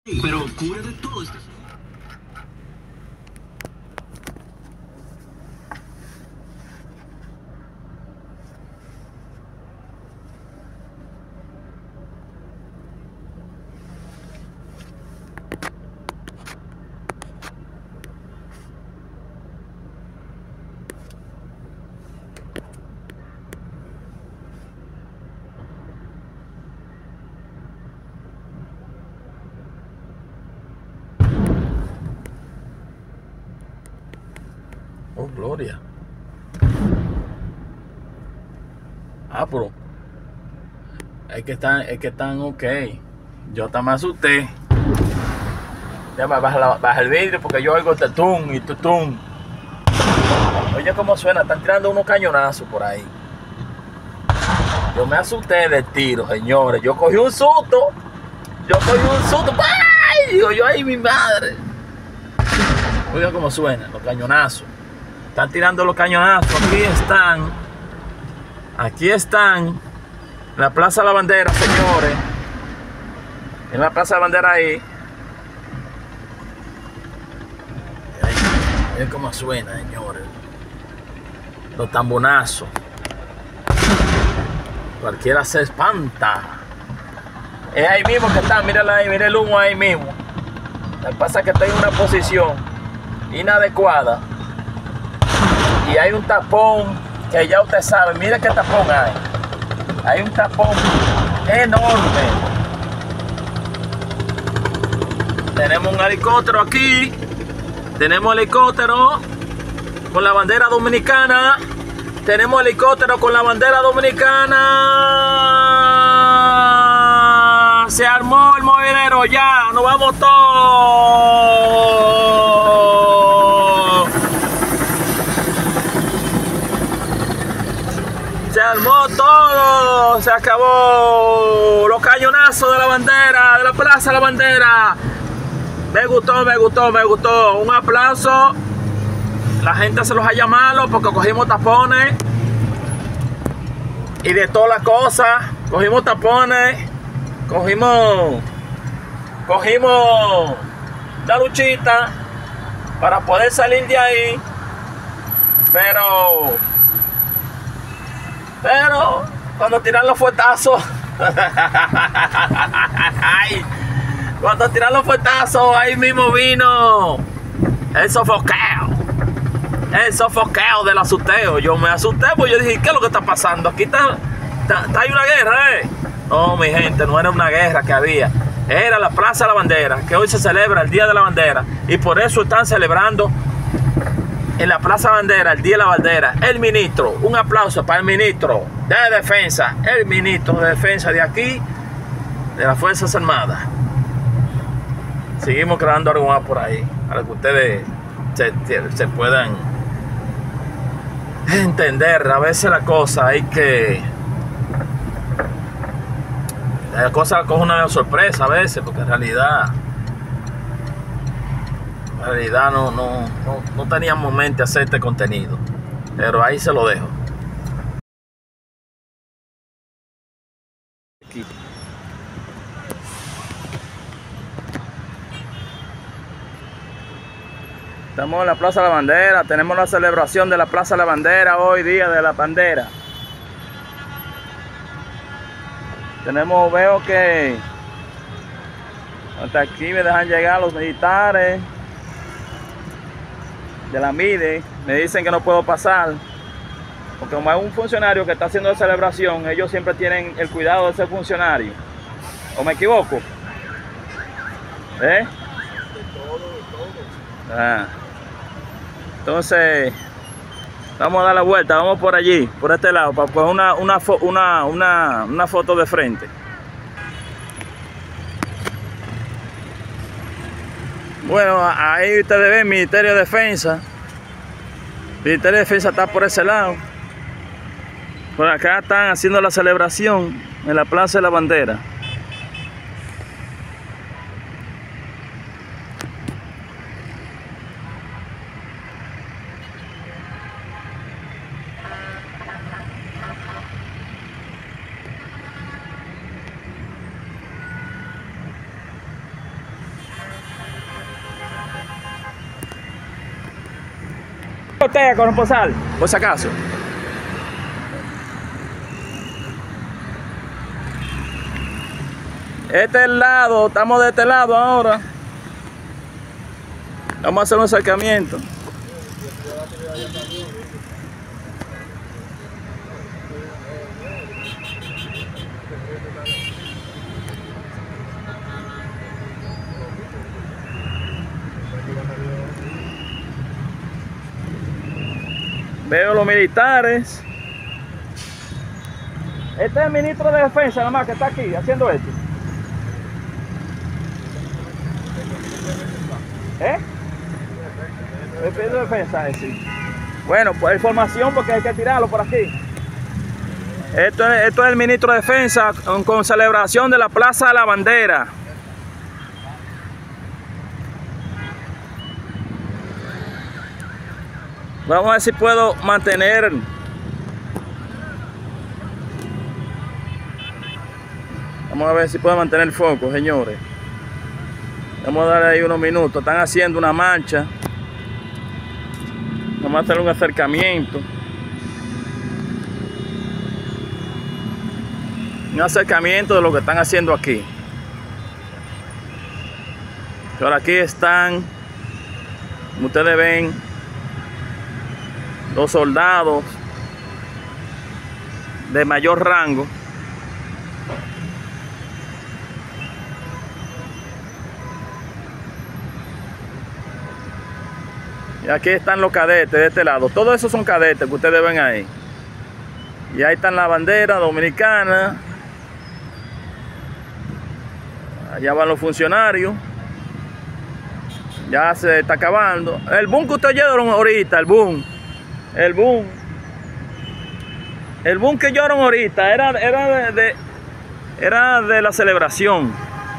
Pero cubre de todo esto. Oh, Gloria. Ah, pero es que están ok. Yo hasta me asusté. Ya me baja el vidrio porque yo oigo tetún y tutún. Oye cómo suena, están tirando unos cañonazos por ahí. Yo me asusté del tiro, señores. Yo cogí un susto. ¡Ay! Digo yo, ¡ay, mi madre! Oiga cómo suenan los cañonazos. Están tirando los cañonazos. Aquí están. En la Plaza de la Bandera, señores. En la Plaza de la Bandera ahí. Miren cómo suena, señores. Los tambonazos. Cualquiera se espanta. Es ahí mismo que está, mírala ahí, mire el humo ahí mismo. Lo que pasa es que está en una posición inadecuada. Y hay un tapón que ya usted sabe, mire qué tapón hay. Hay un tapón enorme. Tenemos un helicóptero aquí. Tenemos helicóptero con la bandera dominicana. Tenemos helicóptero con la bandera dominicana. Se armó el movedero ya. Nos vamos todos. Se armó todo. Se acabó. Los cañonazos de la bandera, de la Plaza de la Bandera. Me gustó. Un aplauso. La gente se los ha llamado porque cogimos tapones y de todas las cosas. Cogimos tapones, cogimos la luchita para poder salir de ahí. Pero cuando tiran los fuetazos, cuando tiran los fuetazos, ahí mismo vino el sofocado. El sofocado del asusteo. Yo me asusté porque yo dije, ¿qué es lo que está pasando? Aquí hay una guerra, ¿eh? No, mi gente, no era una guerra que había. Era la Plaza de la Bandera, que hoy se celebra el Día de la Bandera. Y por eso están celebrando en la Plaza de la Bandera, el Día de la Bandera. El ministro, un aplauso para el ministro de Defensa. El ministro de Defensa de aquí, de las Fuerzas Armadas. Seguimos creando algo más por ahí, para que ustedes se puedan entender. A veces la cosa hay que... La cosa coge una sorpresa a veces, porque en realidad no teníamos mente hacer este contenido. Pero ahí se lo dejo. Aquí. Estamos en la Plaza de la Bandera, tenemos la celebración de la Plaza de la Bandera hoy, Día de la Bandera. Veo que hasta aquí me dejan llegar los militares de la MIDE, me dicen que no puedo pasar, porque como hay un funcionario que está haciendo la celebración, ellos siempre tienen el cuidado de ese funcionario. ¿O me equivoco? ¿Eh? Ah. Entonces vamos a dar la vuelta, vamos por allí, por este lado, para poner una foto de frente. Bueno, ahí ustedes ven Ministerio de Defensa. El Ministerio de Defensa está por ese lado. Por acá están haciendo la celebración en la Plaza de la Bandera. Botella con posal, por si acaso. Este es el lado, estamos de este lado ahora. Vamos a hacer un acercamiento. Veo los militares. Este es el ministro de Defensa, nada más, que está aquí haciendo esto. El ministro de Defensa, sí. Bueno, pues información porque hay que tirarlo por aquí. Esto es el ministro de Defensa con celebración de la Plaza de la Bandera. Vamos a ver si puedo mantener. Vamos a ver si puedo mantener el foco, señores. Vamos a darle ahí unos minutos. Están haciendo una marcha. Vamos a hacer un acercamiento. Un acercamiento de lo que están haciendo aquí. Por aquí están, como ustedes ven, los soldados de mayor rango. Y aquí están los cadetes de este lado. Todos esos son cadetes que ustedes ven ahí. Y ahí están la bandera dominicana. Allá van los funcionarios. Ya se está acabando. El boom que ustedes oyeron ahorita, el boom que oyeron ahorita era de la celebración.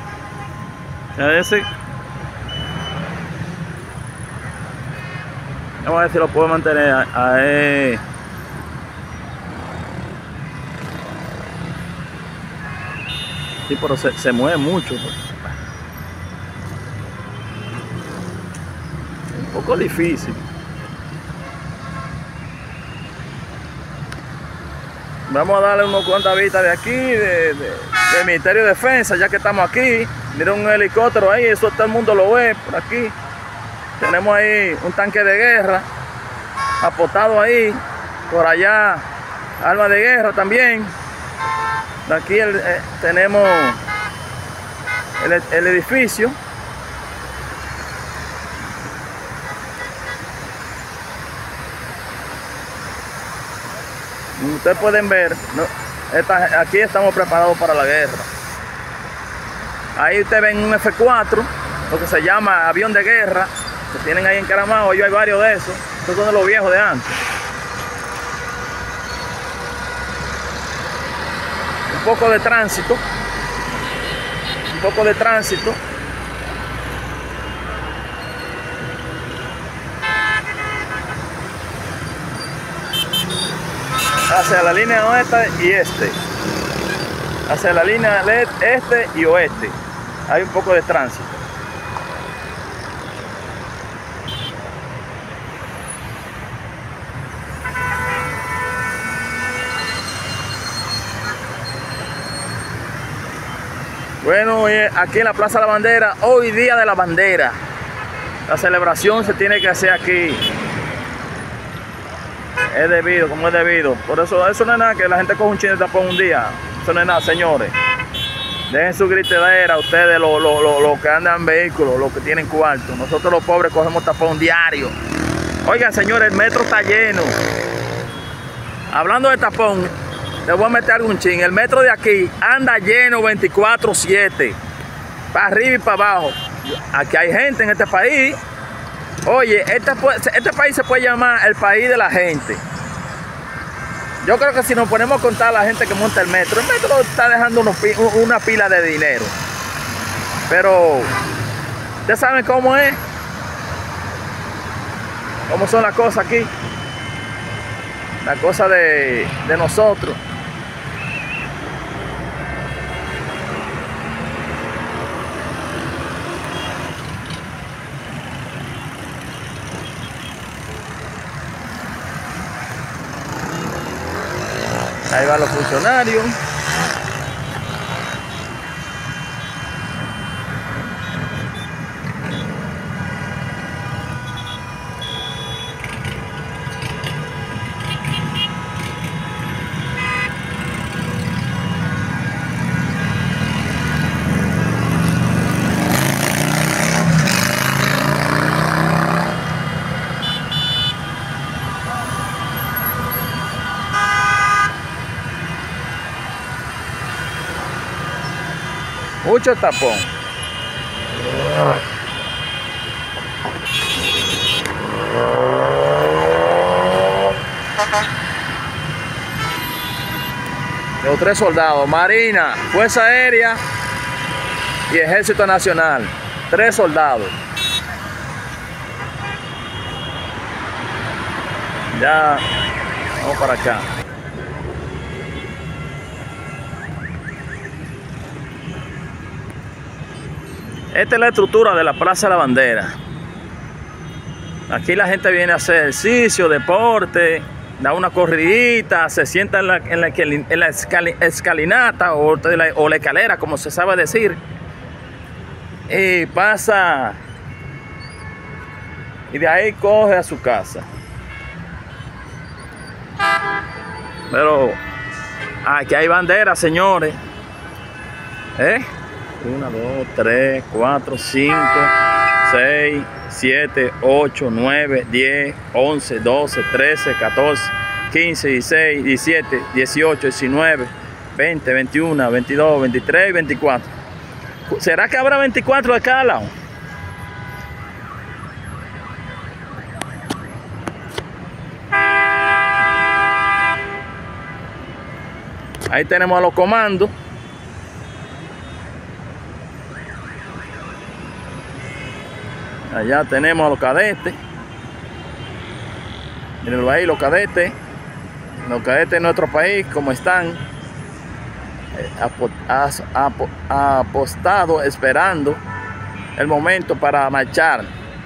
Vamos a ver si lo puedo mantener ahí. Sí, pero se mueve mucho. Un poco difícil. Vamos a darle unas cuantas vistas de aquí, del Ministerio de Defensa, ya que estamos aquí. Miren un helicóptero ahí, eso todo el mundo lo ve por aquí. Tenemos ahí un tanque de guerra apostado ahí. Por allá, armas de guerra también. Aquí tenemos el edificio. Ustedes pueden ver, ¿no? Aquí estamos preparados para la guerra. Ahí ustedes ven un F-4, lo que se llama avión de guerra, que tienen ahí encaramado. Yo hay varios de esos. Estos son de los viejos de antes. Un poco de tránsito. Hacia la línea oeste y este. Hacia la línea este y oeste. Hay un poco de tránsito. Bueno, aquí en la Plaza de la Bandera, hoy día de la bandera. La celebración se tiene que hacer aquí. Es debido, como es debido. Por eso no es nada que la gente coja un chino de tapón un día. Eso no es nada, señores. Dejen su gritadera, ustedes los que andan en vehículos, los que tienen cuarto. Nosotros los pobres cogemos tapón diario. Oigan, señores, el metro está lleno. Hablando de tapón, les voy a meter algún chin. El metro de aquí anda lleno 24/7. Para arriba y para abajo. Aquí hay gente en este país. Oye, este país se puede llamar el país de la gente. Yo creo que si nos ponemos a contar a la gente que monta el metro está dejando una pila de dinero. Pero, ¿ustedes saben cómo es? ¿Cómo son las cosas aquí? Las cosas de nosotros. van los funcionarios. Mucho tapón. Los 3 soldados, Marina, Fuerza Aérea y Ejército Nacional. 3 soldados. Ya, vamos para acá. Esta es la estructura de la Plaza de la Bandera. Aquí la gente viene a hacer ejercicio, deporte, da una corridita, se sienta en la escalinata o la escalera, como se sabe decir, y pasa, y de ahí coge a su casa. Pero aquí hay banderas, señores. 1, 2, 3, 4, 5, 6, 7, 8, 9, 10, 11, 12, 13, 14, 15, 16, 17, 18, 19, 20, 21, 22, 23 y 24. ¿Será que habrá 24 de cada lado? Ahí tenemos a los comandos. Allá tenemos a los cadetes. Mírenlo ahí, los cadetes. Los cadetes de nuestro país, como están apostados, esperando el momento para marchar.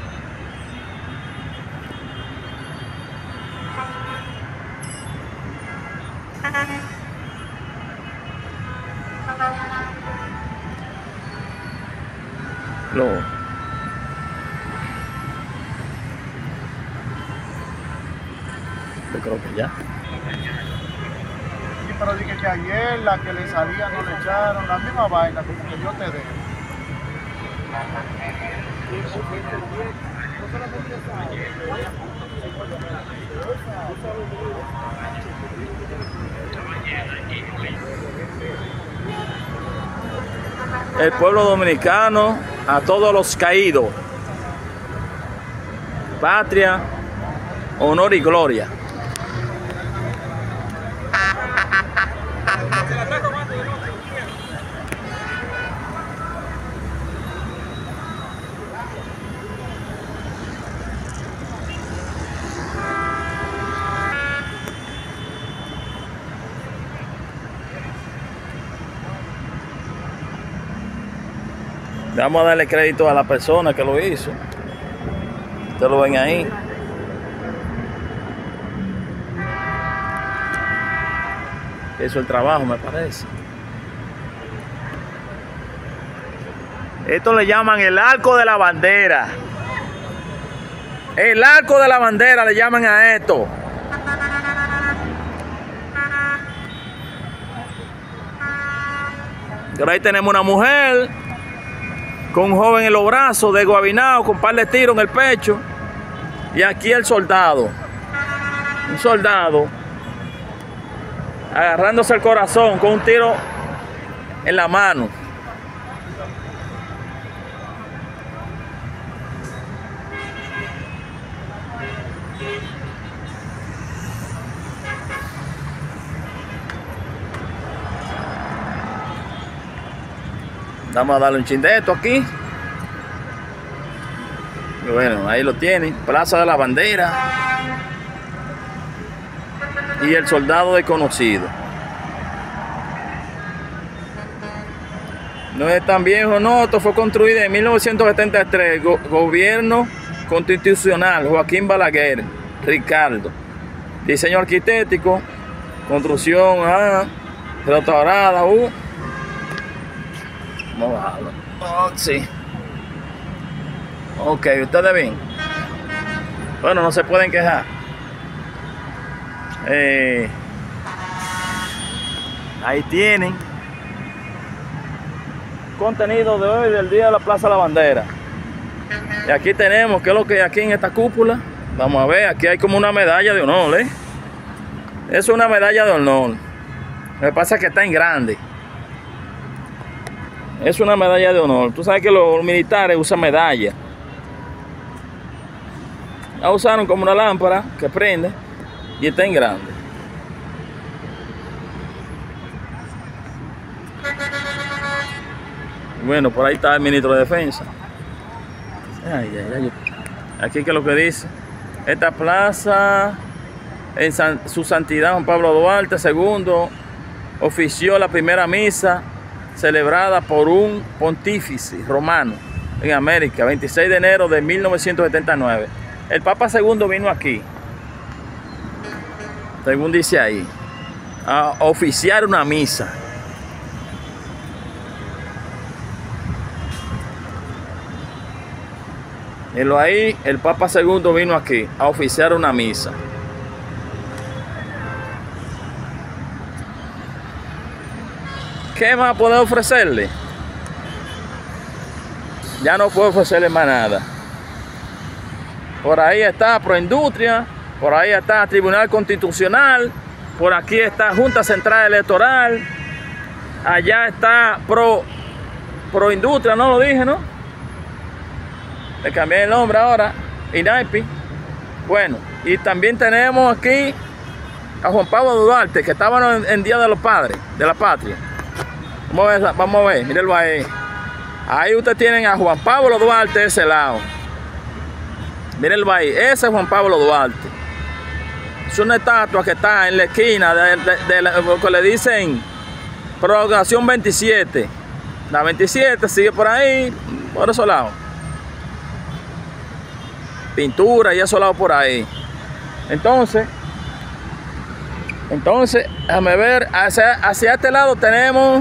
Yo creo que ya. Sí, pero dije que ayer la que le salía no le echaron, la misma vaina, como que yo te dejo. El pueblo dominicano, a todos los caídos, patria, honor y gloria. Vamos a darle crédito a la persona que lo hizo. Ustedes lo ven ahí. Hizo el trabajo, me parece. Esto le llaman el arco de la bandera. El arco de la bandera le llaman a esto. Pero ahí tenemos una mujer con un joven en los brazos, desguabinado, con un par de tiros en el pecho. Y aquí el soldado. Un soldado agarrándose el corazón con un tiro en la mano. Vamos a darle un chin de esto aquí. Y bueno, ahí lo tienen. Plaza de la Bandera. Y el soldado desconocido. No es tan viejo, no. Esto fue construido en 1973. Gobierno constitucional. Joaquín Balaguer. Ricardo. Diseño arquitectónico. Construcción, pelota dorada, Vamos a bajarlo. Oh, sí. Ok, ustedes ven. Bueno, no se pueden quejar. Ahí tienen contenido de hoy del día de la Plaza de la Bandera. Y aquí tenemos, ¿qué es lo que hay aquí en esta cúpula? Vamos a ver, aquí hay como una medalla de honor, Es una medalla de honor. Lo que pasa es que está en grande. Es una medalla de honor. Tú sabes que los militares usan medallas. La usaron como una lámpara que prende y está en grande. Bueno, por ahí está el ministro de Defensa. Aquí que es lo que dice. Esta plaza, en su santidad Juan Pablo Duarte II, ofició la primera misa celebrada por un pontífice romano en América, 26 de enero de 1979. El Papa II vino aquí, según dice ahí, a oficiar una misa. Mírenlo ahí, el Papa II vino aquí a oficiar una misa. ¿Qué más puedo ofrecerle? Ya no puedo ofrecerle más nada. Por ahí está Proindustria, por ahí está Tribunal Constitucional, por aquí está Junta Central Electoral, allá está Proindustria, no lo dije, ¿no? Le cambié el nombre ahora, INAIPI. Bueno, y también tenemos aquí a Juan Pablo Duarte, que estaban en Día de los Padres, de la Patria. Vamos a ver, mírenlo ahí. Ahí ustedes tienen a Juan Pablo Duarte de ese lado. Mírenlo ahí, ese es Juan Pablo Duarte. Es una estatua que está en la esquina de lo que le dicen Prolongación 27. La 27 sigue por ahí, por esos lados. Pintura y esos lados por ahí. Entonces, déjame ver, hacia este lado tenemos,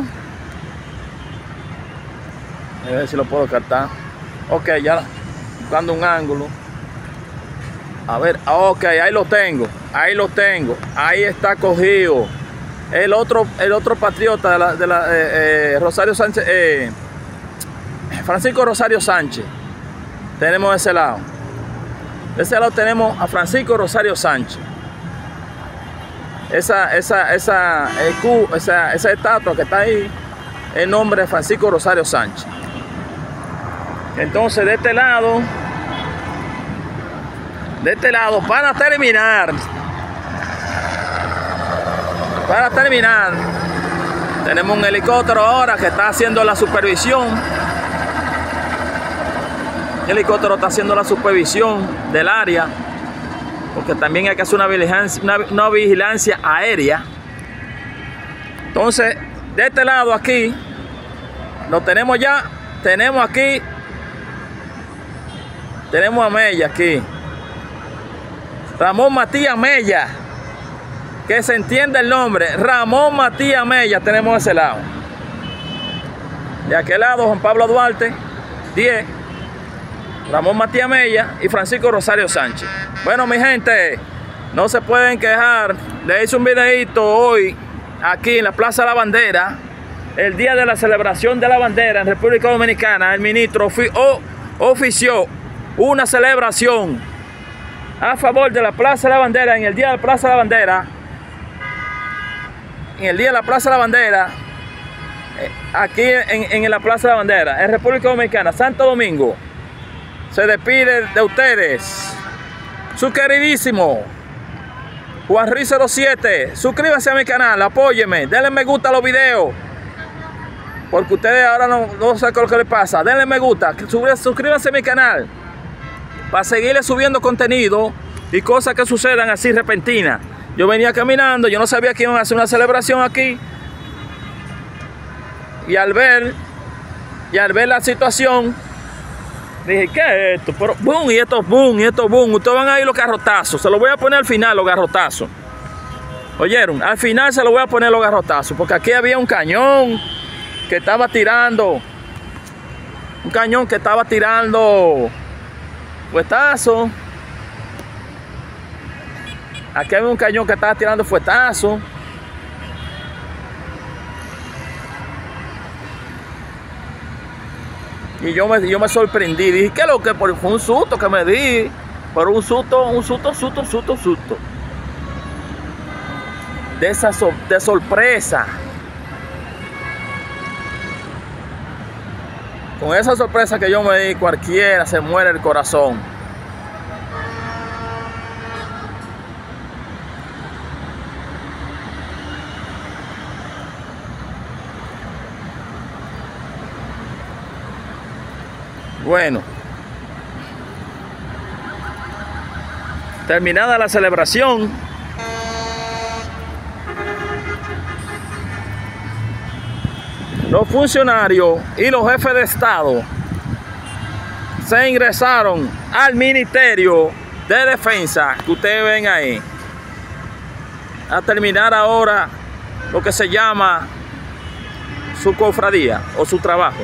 a ver si lo puedo captar. Ok, ya buscando un ángulo. A ver, ok, ahí lo tengo, ahí está cogido. El otro patriota de Rosario Sánchez, Francisco Rosario Sánchez. Tenemos de ese lado. De ese lado tenemos a Francisco Rosario Sánchez. Esa estatua que está ahí, el nombre de Francisco Rosario Sánchez. Entonces, de este lado, para terminar, tenemos un helicóptero ahora que está haciendo la supervisión. El helicóptero está haciendo la supervisión del área, porque también hay que hacer una vigilancia aérea. Entonces, de este lado aquí, lo tenemos ya, tenemos a Mella aquí. Ramón Matías Mella, que se entiende el nombre, Ramón Matías Mella, tenemos de ese lado. De aquel lado, Juan Pablo Duarte, 10. Ramón Matías Mella y Francisco Rosario Sánchez. Bueno, mi gente, no se pueden quejar. Le hice un videito hoy aquí en la Plaza de la Bandera, el día de la celebración de la bandera en República Dominicana. El ministro ofició una celebración a favor de la Plaza de la Bandera en el día de la Plaza de la Bandera. En el día de la Plaza de la Bandera, aquí en la Plaza de la Bandera, en República Dominicana, Santo Domingo. Se despide de ustedes su queridísimo Juan Ruiz 07. Suscríbanse a mi canal, apóyenme, denle me gusta a los videos, porque ustedes ahora no saben lo que les pasa. Denle me gusta, suscríbanse a mi canal para seguirle subiendo contenido y cosas que sucedan así repentinas. Yo venía caminando, yo no sabía que iban a hacer una celebración aquí, y al ver la situación, dije, ¿qué es esto? Pero boom, y esto boom, y esto boom. Ustedes van a ir los garrotazos. Se los voy a poner al final, los garrotazos. Oyeron, al final se lo voy a poner los garrotazos, porque aquí había un cañón que estaba tirando. Un cañón que estaba tirando fuetazos. Aquí había un cañón que estaba tirando fuetazos. Y yo me sorprendí. Dije, ¿qué es lo que? Fue un susto que me di. Pero un susto. De sorpresa. Con esa sorpresa que yo me di, cualquiera se muere el corazón. Bueno, terminada la celebración, los funcionarios y los jefes de Estado se ingresaron al Ministerio de Defensa, que ustedes ven ahí, a terminar ahora lo que se llama su cofradía o su trabajo.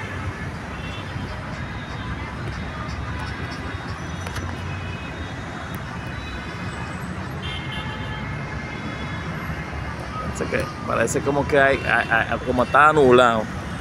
Parece como que como está nublado.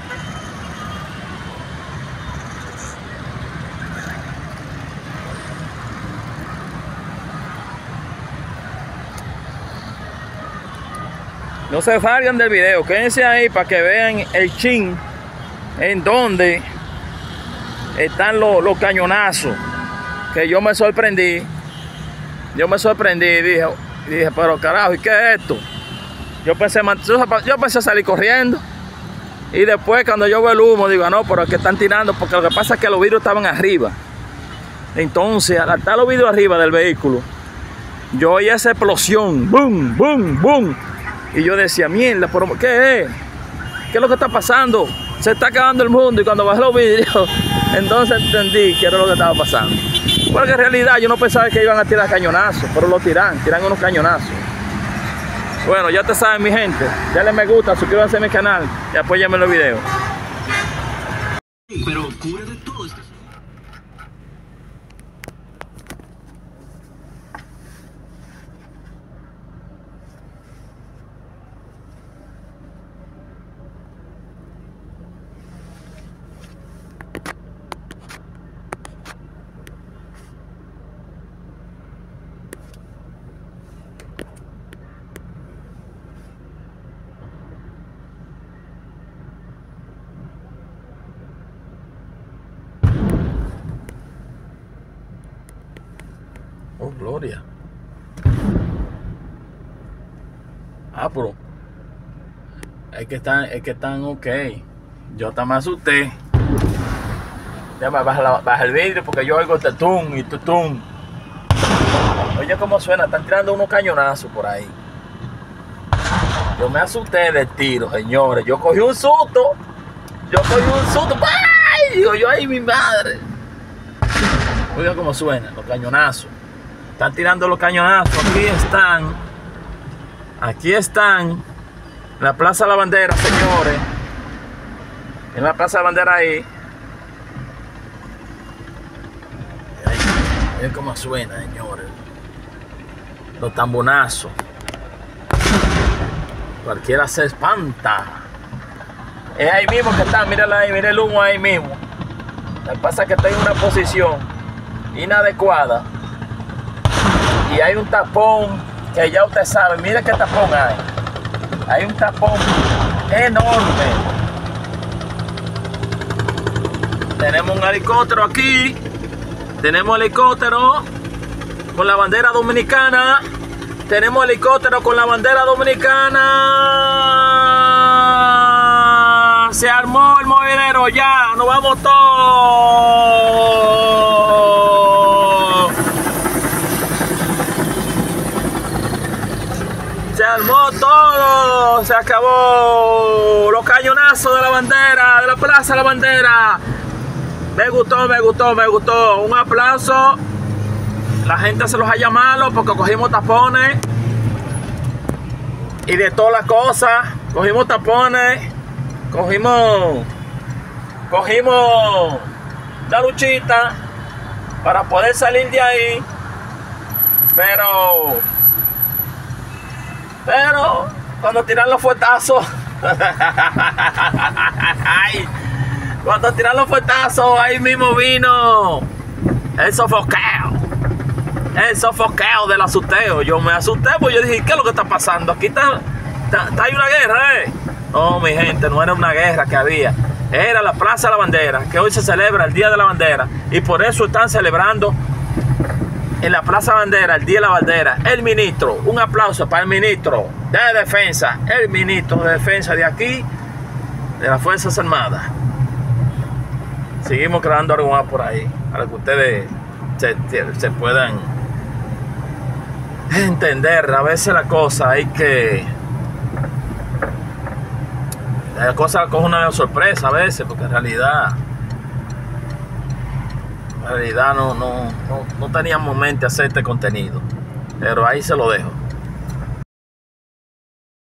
No se salgan del video, quédense ahí para que vean el chin en donde están los cañonazos. Que yo me sorprendí. Dije, pero carajo, ¿y qué es esto? Yo pensé salir corriendo. Y después cuando yo veo el humo, digo, no, pero es que están tirando, porque lo que pasa es que los vidrios estaban arriba. Entonces, al estar los vidrios arriba del vehículo, yo oí esa explosión, boom, boom, boom. Y yo decía, mierda, pero ¿qué es? ¿Qué es lo que está pasando? Se está acabando el mundo. Y cuando bajé los vidrios, entonces entendí que era lo que estaba pasando. Porque en realidad yo no pensaba que iban a tirar cañonazos, pero lo tiran unos cañonazos. Bueno, ya te saben, mi gente, denle me gusta, suscríbanse a mi canal y apóyenme en los videos. Pero cubre de todo esto. Oh, gloria. Pero es que están ok. Yo hasta me asusté. Ya me baja el vidrio porque yo oigo tutum y tutum. Oye cómo suena, están tirando unos cañonazos por ahí. Yo me asusté del tiro, señores. Yo cogí un susto. ¡Ay! Digo yo, ¡ay, mi madre! Oiga cómo suena, los cañonazos. Están tirando los cañonazos. Aquí están. En la Plaza de la Bandera, señores. En la Plaza de la Bandera ahí. Miren cómo suena, señores. Los tambonazos. Cualquiera se espanta. Es ahí mismo que está, mírala ahí, mira el humo ahí mismo. Lo que pasa es que estoy en una posición inadecuada. Y hay un tapón que ya usted sabe, mire qué tapón hay. Hay un tapón enorme. Tenemos un helicóptero aquí. Tenemos helicóptero con la bandera dominicana. Tenemos helicóptero con la bandera dominicana. Se armó el movedero ya. Nos vamos todos. Se armó todo. Se acabó. Los cañonazos de la bandera, de la Plaza de la Bandera. Me gustó. Un aplauso. La gente se los ha llamado porque cogimos tapones. y de todas las cosas. Cogimos tapones, cogimos la luchita para poder salir de ahí, pero cuando tiran los fuetazos cuando tiran los fuetazos, ahí mismo vino el sofocado del asusteo. Yo me asusté porque yo dije, ¿qué es lo que está pasando? Aquí hay una guerra, ¿eh? No, mi gente, no era una guerra que había. Era la Plaza de la Bandera, que hoy se celebra el Día de la Bandera. Y por eso están celebrando en la Plaza Bandera, el Día de la Bandera. El ministro, un aplauso para el ministro de Defensa. El ministro de Defensa de aquí, de las Fuerzas Armadas. Seguimos creando algo más por ahí, para que ustedes se puedan entender. A veces la cosa hay que... La cosa coge una sorpresa a veces, porque en realidad no teníamos mente hacer este contenido. Pero ahí se lo dejo.